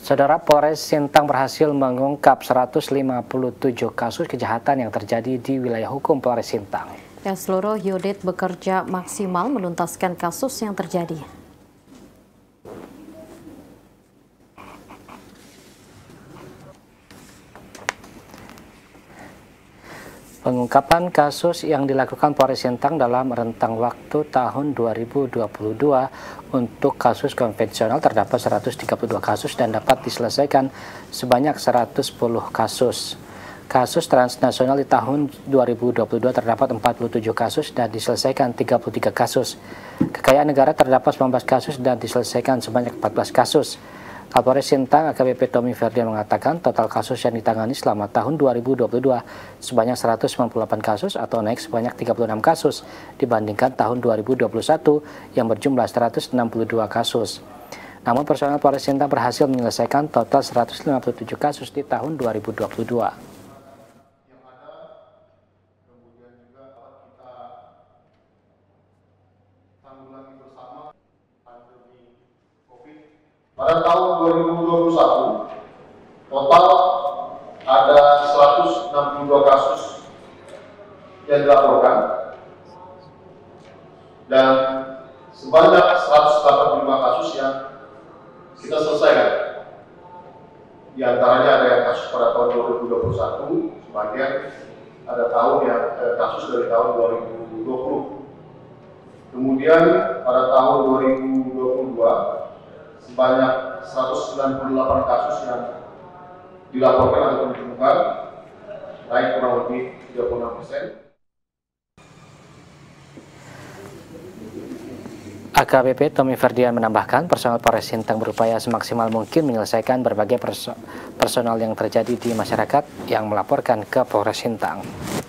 Saudara, Polres Sintang berhasil mengungkap 157 kasus kejahatan yang terjadi di wilayah hukum Polres Sintang. Seluruh unit bekerja maksimal menuntaskan kasus yang terjadi. Pengungkapan kasus yang dilakukan Polres Sintang dalam rentang waktu tahun 2022 untuk kasus konvensional terdapat 132 kasus dan dapat diselesaikan sebanyak 110 kasus. Kasus transnasional di tahun 2022 terdapat 47 kasus dan diselesaikan 33 kasus. Kekayaan negara terdapat 19 kasus dan diselesaikan sebanyak 14 kasus. Kapolres Sintang AKBP Tommy Ferdian mengatakan total kasus yang ditangani selama tahun 2022 sebanyak 198 kasus atau naik sebanyak 36 kasus dibandingkan tahun 2021 yang berjumlah 162 kasus. Namun personel Polres Sintang berhasil menyelesaikan total 157 kasus di tahun 2022. Pada tahun 2021, total ada 162 kasus yang dilaporkan dan sebanyak 185 kasus yang kita selesaikan. Di antaranya ada yang kasus pada tahun 2021, sebagian ada kasus dari tahun 2020. Kemudian pada tahun 2022 sebanyak 198 kasus yang dilaporkan atau ditemukan, naik kurang lebih 36%. AKBP Tommy Ferdian menambahkan personel Polres Sintang berupaya semaksimal mungkin menyelesaikan berbagai personal yang terjadi di masyarakat yang melaporkan ke Polres Sintang.